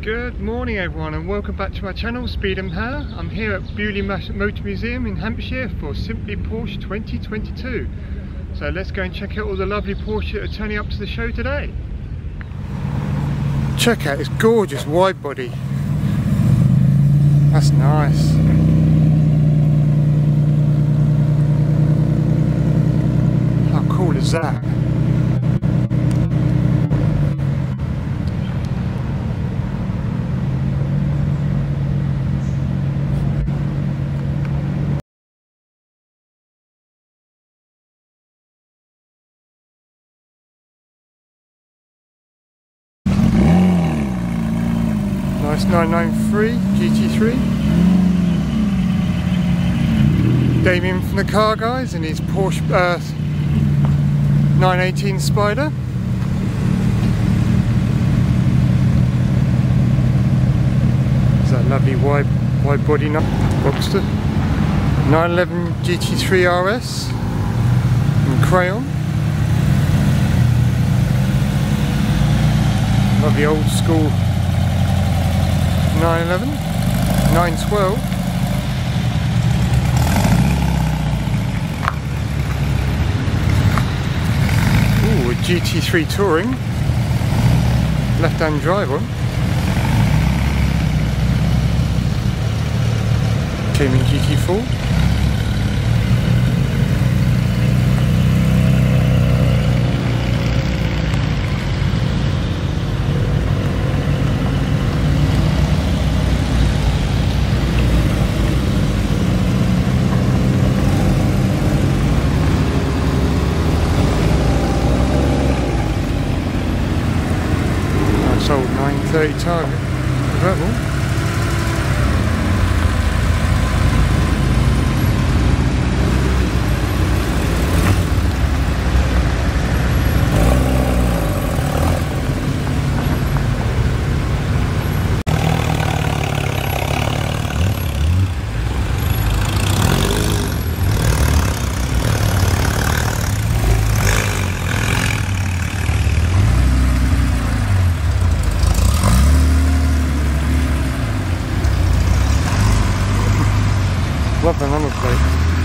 Good morning everyone, and welcome back to my channel Speed and Power. I'm here at Bewley Motor Museum in Hampshire for Simply Porsche 2022. So let's go and check out all the lovely Porsche that are turning up to the show today. Check out this gorgeous wide body. That's nice. How cool is that? Nice 993 GT3. Damien from the Car Guys in his Porsche 918 Spider. There's that lovely wide body Boxster. 911 GT3 RS in crayon. Lovely old school 911, 912. Ooh, a GT3 Touring, left-hand drive one. Came in GT4. Old 930 Target, that one. Love the number plate.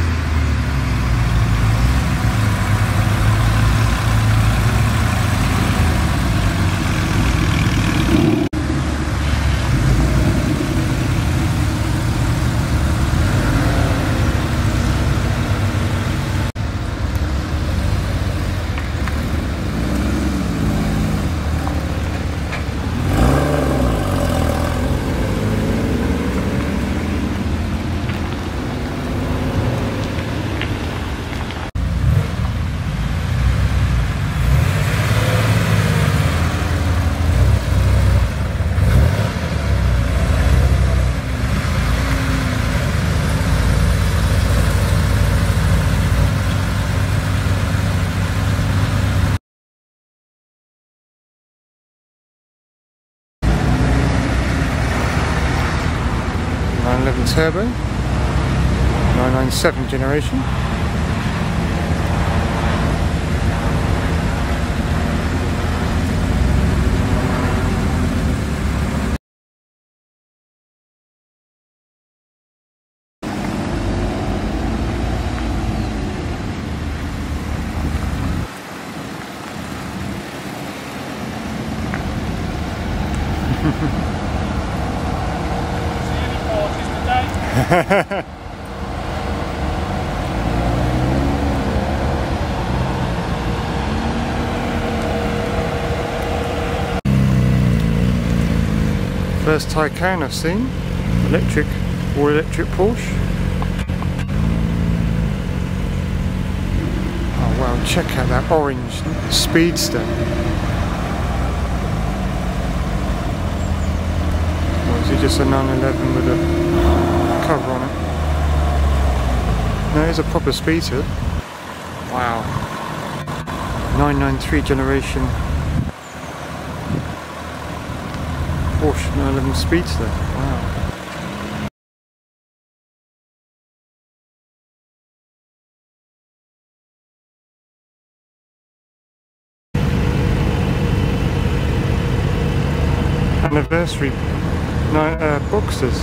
Turbo, 997 generation. First Taycan I've seen, all electric Porsche. Oh wow, check out that orange Speedster. Or is it just a 911 with a cover on it? No, it's a proper Speedster. Wow. 993 generation Porsche 911 Speedster. Wow. anniversary Boxsters.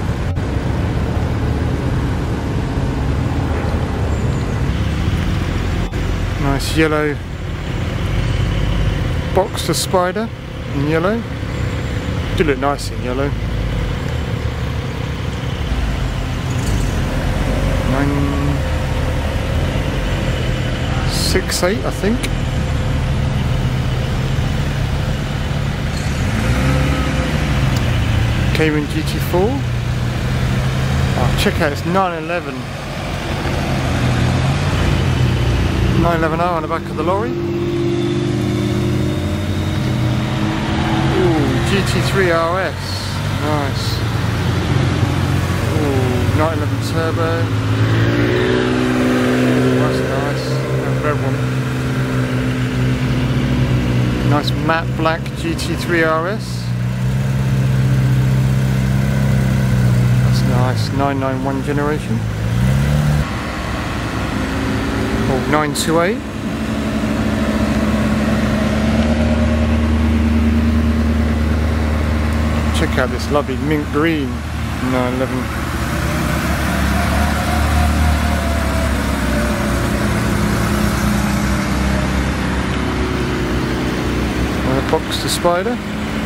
Nice yellow Boxster Spider in yellow. Do look nice in yellow. 968, I think. Cayman GT4. Oh, check out, it's 911. 911R on the back of the lorry. Ooh, GT3 RS. Nice. Ooh, 911 turbo. That's nice. That red one. Nice matte black GT3 RS. Nice 991 generation. Oh, 928. Check out this lovely mint green 911. Another Boxster Spider.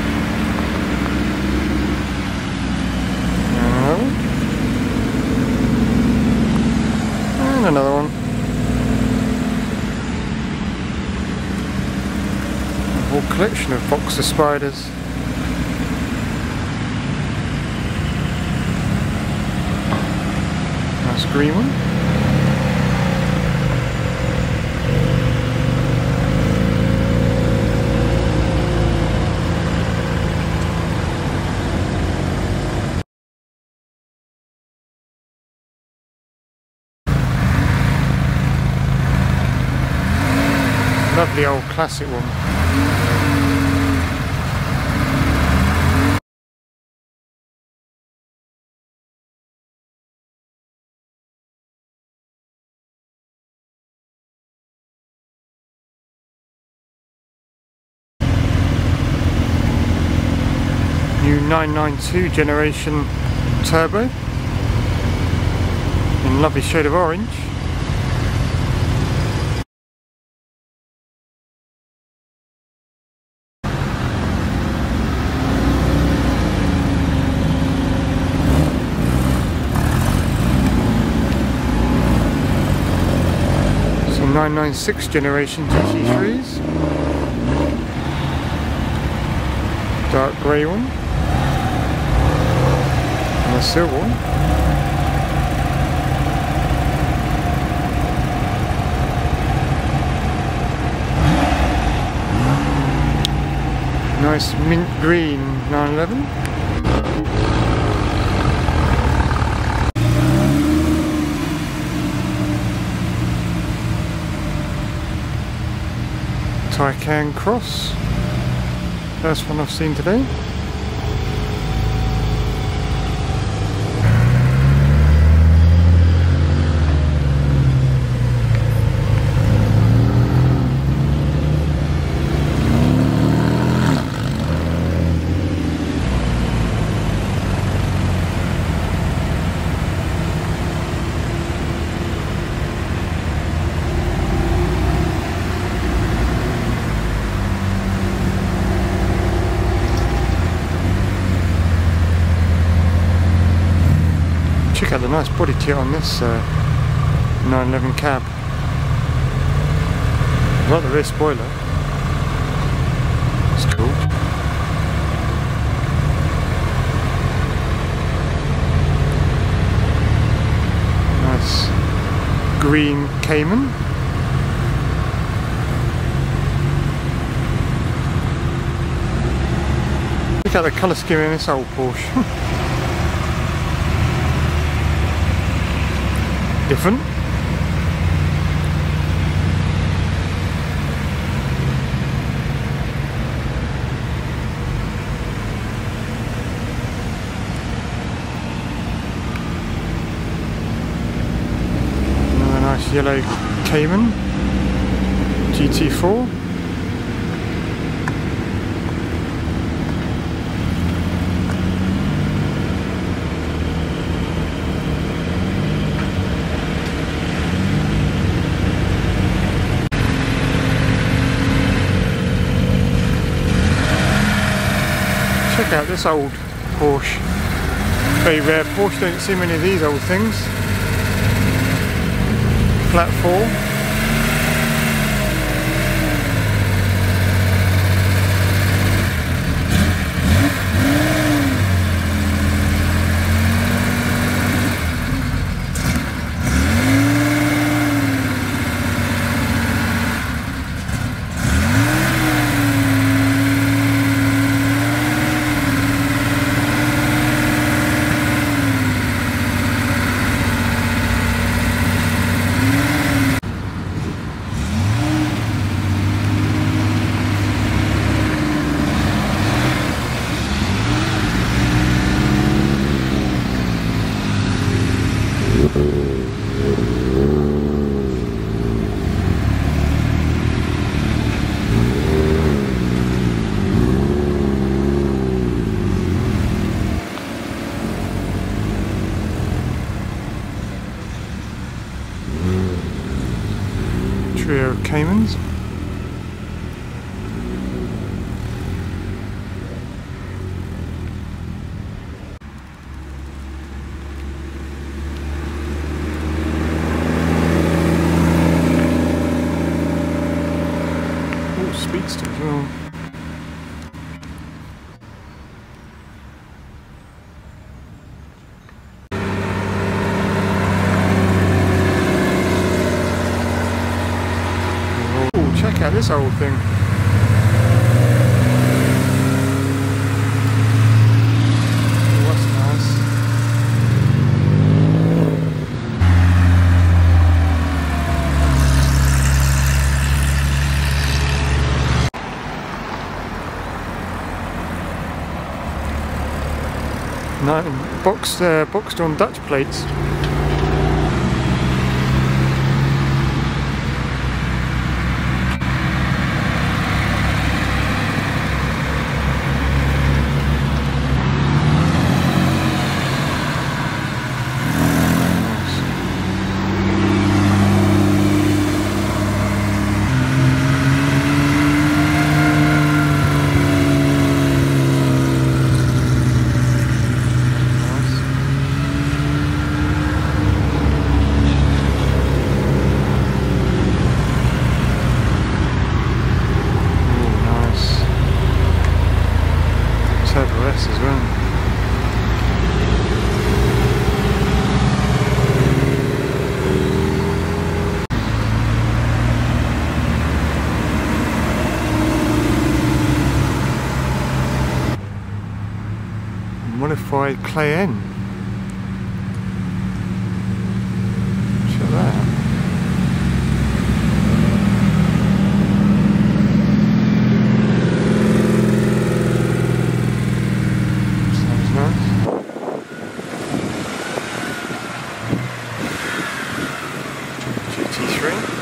And another one. A whole collection of Boxster Spiders. Nice green one. Lovely old classic one. New 992 generation turbo in lovely shade of orange. Some 996 generation GT3s. Dark grey one. And a silver one. Nice mint green 911. Taycan Cross. First one I've seen today. Check out the nice body kit on this 911 cab. I like the rear spoiler. It's cool. Nice green Cayman. Look at the colour scheme in this old Porsche. Different. Another nice yellow Cayman GT4. Check out this old Porsche. Very rare. Porsche don't see many of these old things. Flat 4. Trio of Caymans. Oh, speedster as well. Check out this old thing. Oh, that's nice. No, boxed on Dutch plates. As well. Modified Cayenne. Check that out. GT3.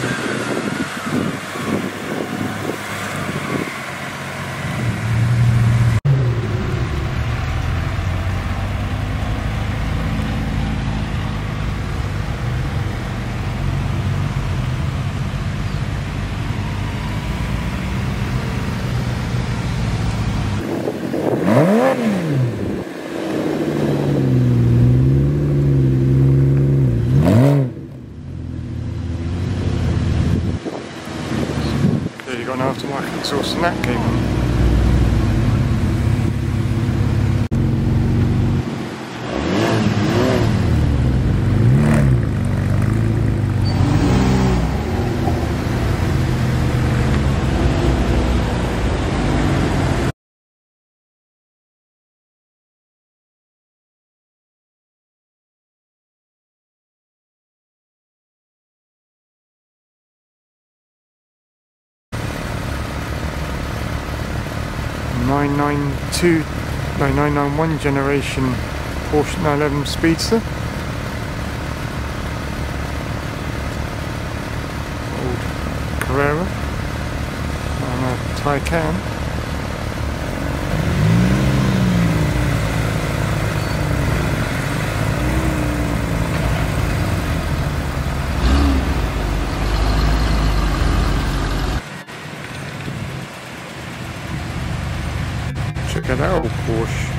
991 generation Porsche 911 Speedster. Old Carrera and a Taycan. Look at that old Porsche.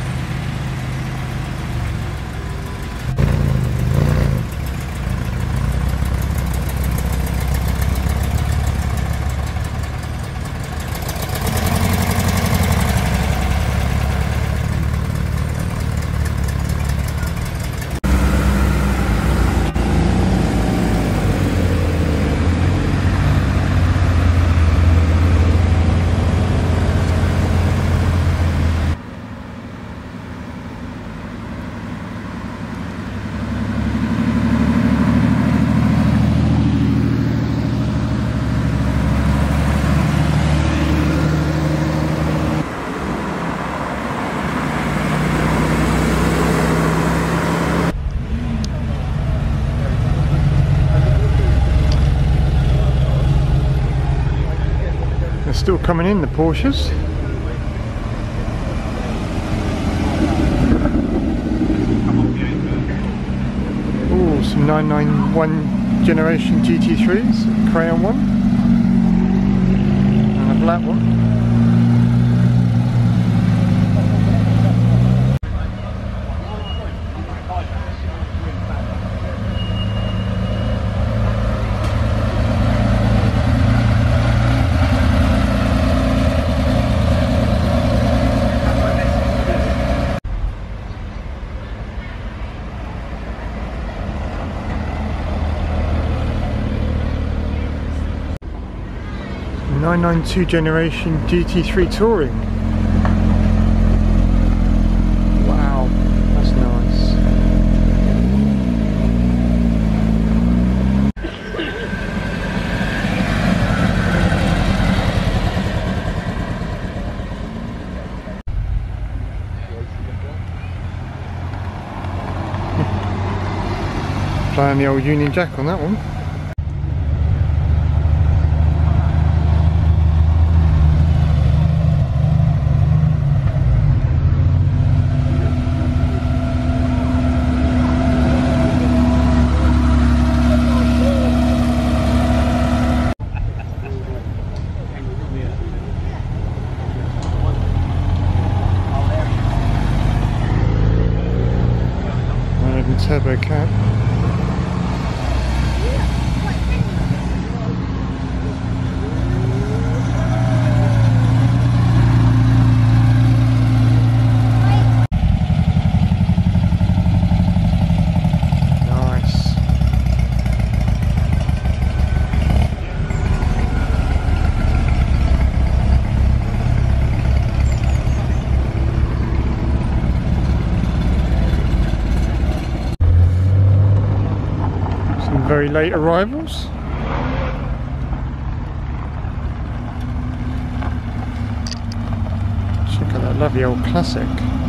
They're still coming in, the Porsches. Oh, some 991 generation GT3s, crayon one, and a black one. '92 generation GT3 Touring. Wow, that's nice. Playing the old Union Jack on that one. Turbo cab. Nice. Very late arrivals. Check out that lovely old classic.